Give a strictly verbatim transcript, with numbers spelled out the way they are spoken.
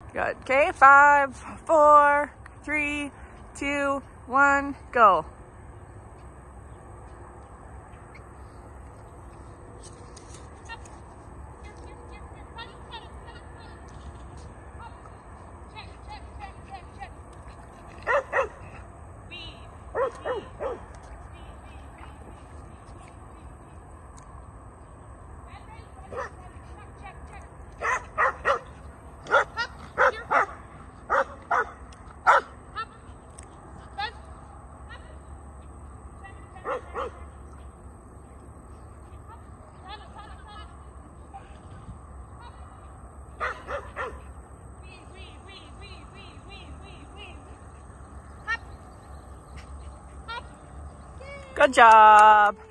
Good. Okay, five, four, three, two, one, go. Good job.